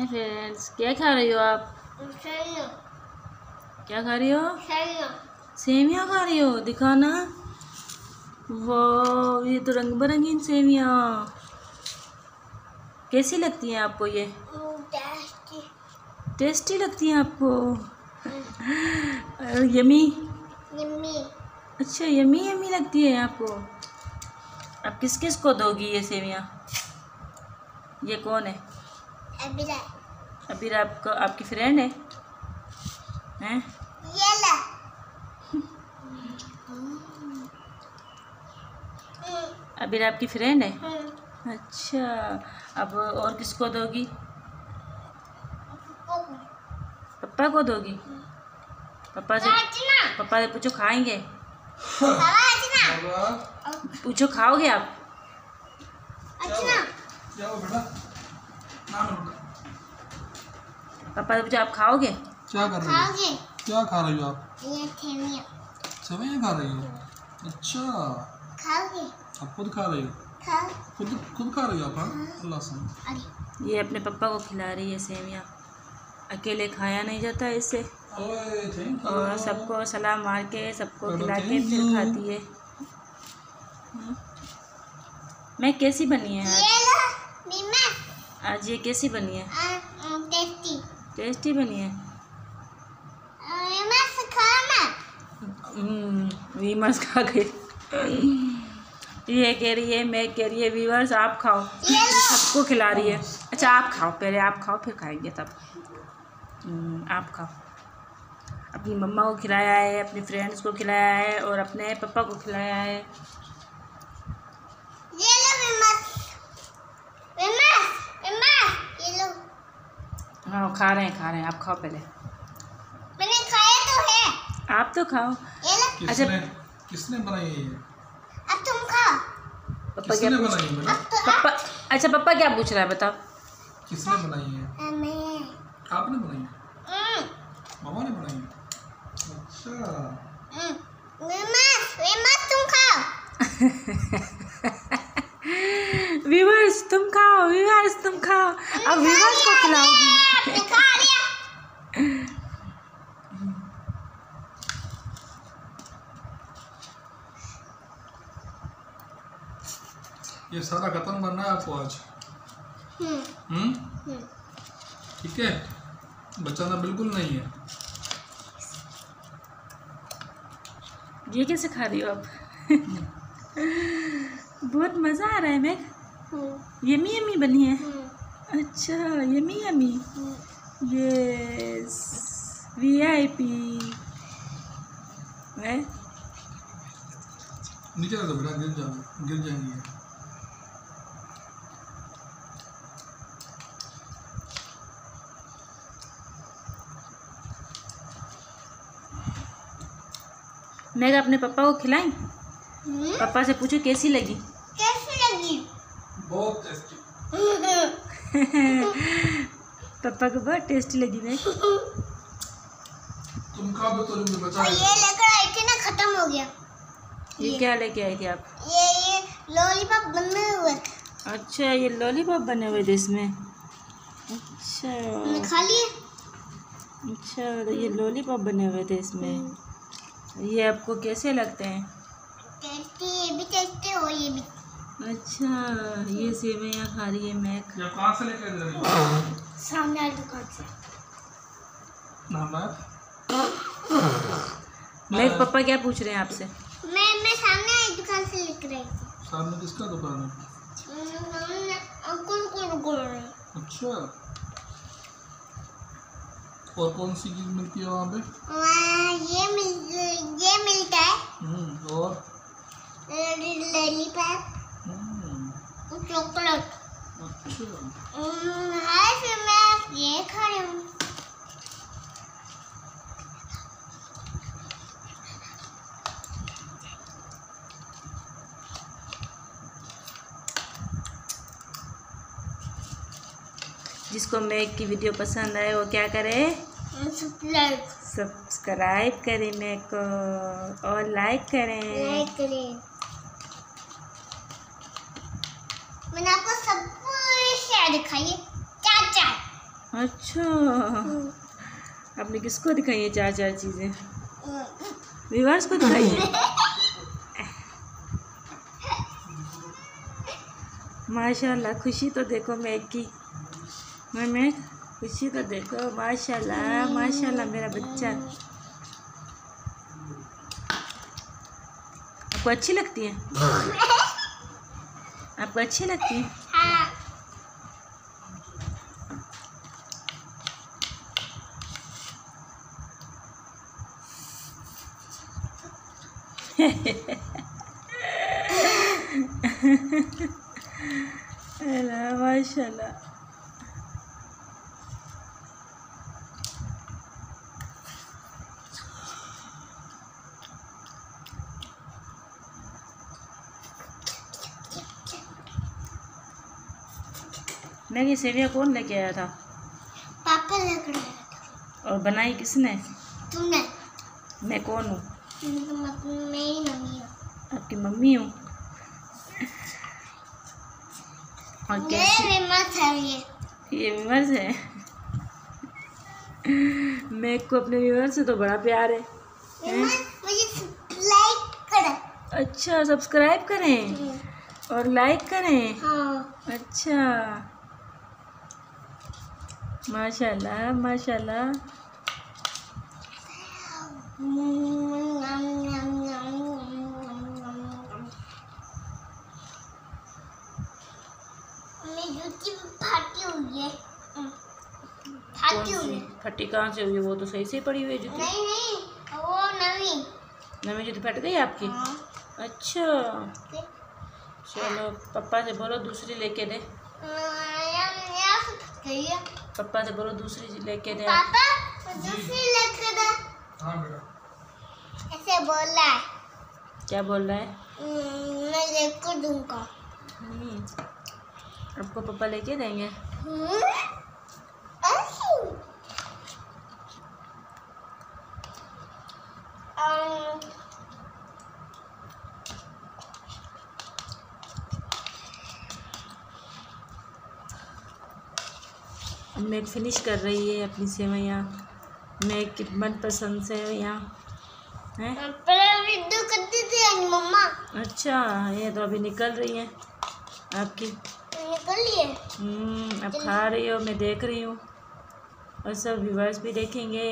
Friends, क्या खा रही हो आप? क्या खा रही हो? सेवियाँ खा रही हो? दिखाना। वाह, ये तो रंग बिरंगी सेवियाँ। कैसी लगती हैं आपको ये? टेस्टी लगती हैं आपको? यमी? अच्छा, यमी यमी लगती है आपको। आप किस किस को दोगी ये सेवियाँ? ये कौन है? अबीर आपको आपकी फ्रेंड है? हैं? अबीर आपकी फ्रेंड है? अच्छा, अब और किसको दोगी? पप्पा को दोगी? पापा से पूछो, खाएंगे? पूछो, खाओगे आप? पापा से पूछो, आप खाओगे? क्या कर रही हो? क्या खा रही हो आप? सेवइयां खा रही हो? अच्छा, खाओगे? आप खुद खा रही हो? खुद खा रही हो आप? अल्लाह से। ये अपने पापा को खिला रही है सेवियाँ। अकेले खाया नहीं जाता इससे, और सबको सलाम मार के सबको खिला के फिर खाती है। मैं कैसी बनी है आज ये कैसी बनी है? टेस्टी बनी है। वीमर्स खा गए। ये कह रही है, मैं कह रही है वीवर्स आप खाओ, सबको खिला रही है। अच्छा, आप खाओ, पहले आप खाओ फिर खाएंगे तब। आप खाओ। अपनी मम्मा को खिलाया है, अपनी फ्रेंड्स को खिलाया है, और अपने पापा को खिलाया है। ये लो। हाँ, खा रहे हैं। आप खाओ पहले। मैंने खाया तो है। आप तो खाओ। अच्छा, किसने बनाई है? अब तुम खाओ। पापा क्या बनाई है? पापा, अच्छा पापा क्या पूछ रहा है बताओ? किसने बनाई है? मैं। आपने बनाई है? मामा ने बनाई है? अच्छा। तुम खाओ। व्यूअर्स तुम खाओ। अब व्यूअर्स को खिलाओगी। ये सारा खत्म करना है आपको आज? ठीक है, बचाना बिल्कुल नहीं है। ये कैसे खा रही हो आप? बहुत मज़ा आ रहा है। मैं यमी बनी है। अच्छा, यमी यस, VIP है। नीचे रख दो बेटा, गिर जाएंगी। मैं अपने पापा को खिलाई। पापा से पूछो कैसी लगी? बहुत टेस्टी। पापा को बहुत टेस्टी लगी। मैं तुम खा तो बचा। ये लेकर आई थी ना, खत्म हो गया। ये क्या लेके आई थी आप? ये लॉलीपॉप बने हुए। अच्छा, ये लॉलीपॉप बने हुए थे इसमें। अच्छा, खा लिए। अच्छा, तो ये लॉलीपॉप बने हुए थे इसमें। ये आपको कैसे लगते हैं? टेस्टी, ये भी टेस्टी हो, ये भी। अच्छा, ये सेवइयाँ खा रही है मैं। कहाँ से लेके आ रही हो? सामने वाली दुकान से। मैं पापा क्या पूछ रहे हैं आपसे? मैं सामने वाली दुकान से लेकर आई थी। सामने किसका दुकान है? अंकुल को दुकान। अच्छा, और कौन सी चीज मिलती है वहाँ पे? ये मिलता है। और लॉलीपॉप, चॉकलेट। अच्छा, है, फिर मैं ये खा रही हूँ। जिसको मेक की वीडियो पसंद आए वो क्या करे? सब्सक्राइब करें मेक को, और लाइक करें। मैंने आपको सब दिखाइए। चाचा। अच्छा, आपने किसको दिखाई है 4 चीज़ें? व्यूअर्स को दिखाई है। माशाल्लाह, खुशी तो देखो मैक की। मैं खुशी तो देखो, माशाल्लाह माशाल्लाह मेरा बच्चा। आपको अच्छी लगती है? आपको अच्छी लगती है? हाँ। माशाल्लाह। मैं ये सेवियाँ कौन लेके आया था? पापा लेकर आया था। और बनाई किसने? तुमने। मैं कौन हूँ? मेरी मम्मी हो। आपकी मम्मी हूँ। और कैसी? विमर्श है ये विमर्श है। मैं को अपने विमर्श से तो बड़ा प्यार है। मुझे लाइक करें। अच्छा, सब्सक्राइब करें और लाइक करें। हाँ। अच्छा, माशाल्लाह माशाल्लाह। जूती फटी हुई है। फटी हुई है। फटी कहाँ से हुई है? वो तो सही से पड़ी हुई है जूती। नहीं, वो नवी नवी जूती फट गई आपकी? हाँ। अच्छा, चलो पापा से बोलो दूसरी लेके दे। पापा से बोलो दूसरी लेके दे। पापा दूसरी लेके दे। हाँ बेटा। ऐसे बोल रहा है। क्या बोल रहा है? मैं लेकर दूंगा। आपको पापा लेके देंगे? मैं फिनिश कर रही है अपनी सेवैयाँ। मैं की मनपसंद सेवैयाँ हैं। वीडियो करती थी मम्मा। अच्छा, ये तो अभी निकल रही है आपकी। निकल लिए। अब खा रही हो, मैं देख रही हूँ और सब व्यूअर्स भी देखेंगे।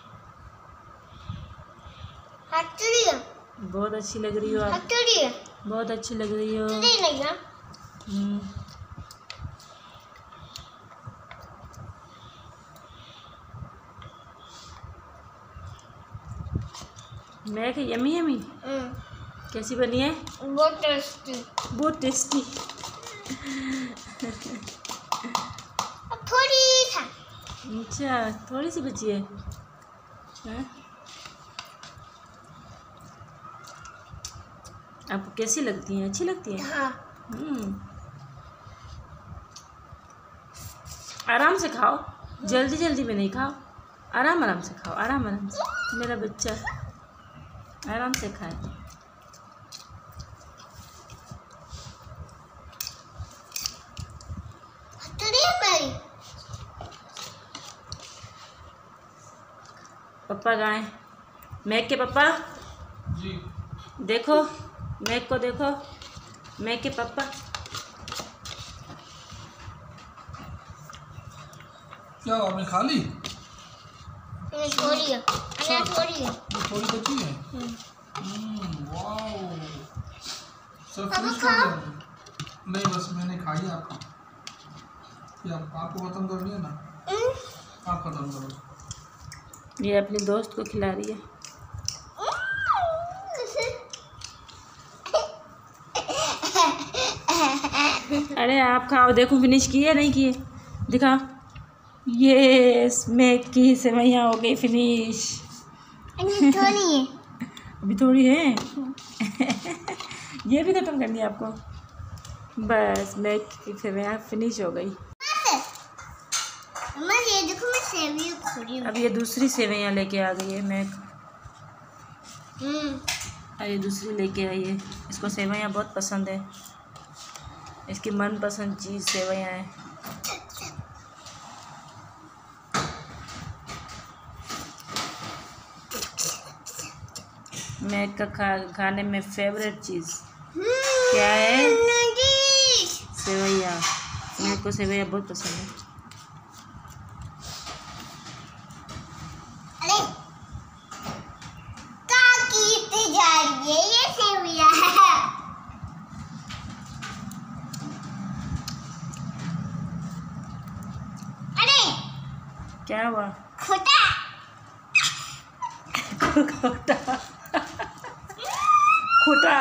बहुत अच्छी लग रही हो आप। बहुत अच्छी लग रही हो। मैं कि यमी यमी। कैसी बनी है? बहुत टेस्टी। बहुत टेस्टी। थोड़ी था। अच्छा, थोड़ी सी बची है। आपको कैसी लगती है? अच्छी लगती है? हाँ। आराम से खाओ, जल्दी जल्दी में नहीं खाओ। आराम आराम से खाओ, आराम आराम से। मेरा बच्चा आराम से खाए। पापा गाए। मैक के पापा जी। देखो, मैक को देखो। मैक के पापा क्या आपने खा ली? थोड़ी है। थोड़ी बची है। वाओ, सब फिनिश खा। कर दिया? नहीं, बस मैंने खाई आपका। आपको खत्म कर लिया ना? आप खत्म करो। ये अपनी दोस्त को खिला रही है। अरे आप खाओ, देखो फिनिश किए नहीं किए, दिखा। ये मैक की सेवैयाँ हो गई फिनिश। थोड़ी है। अभी थोड़ी है। ये भी खत्म करनी है आपको? बस मैक की सेवैयाँ फिनिश हो गई। ये देखो, मैं सेवैयाँ खा रही हूँ। अब ये दूसरी सेवैयाँ लेके आ गई है मैक। ये दूसरी लेके आई है। इसको सेवैयाँ बहुत पसंद है। इसकी मनपसंद चीज़ सेवैयाँ है। मैं खाने में फेवरेट चीज़ क्या है? सेवैया। मेरे को सेवैया बहुत पसंद है। अरे काकी जा रही है, ये सेवैया है। अरे क्या हुआ? खोटा खोटा खोटा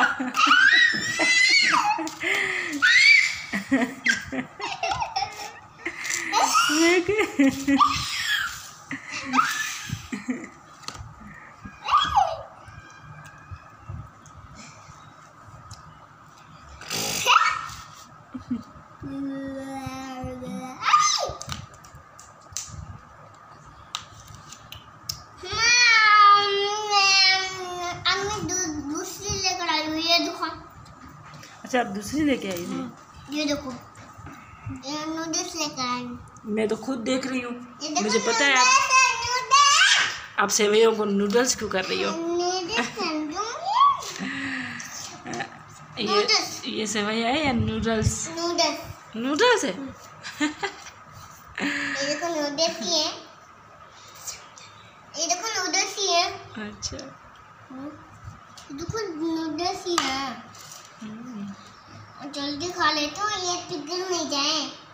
अच्छा, आप दूसरी लेके आई थी? ये देखो, ये नूडल्स लेकर आई। मैं तो खुद देख रही हूँ, मुझे पता है आप सेवैयों को नूडल्स क्यों कर रही हो। ये सेवैया है या नूडल्स? नूडल्स है। ये देखो नूडल्स ही है, ये देखो नूडल्स ही है। अच्छा, देखो नूडल्स ही है। जल्दी खा ले तो ये पिघल नहीं जाए।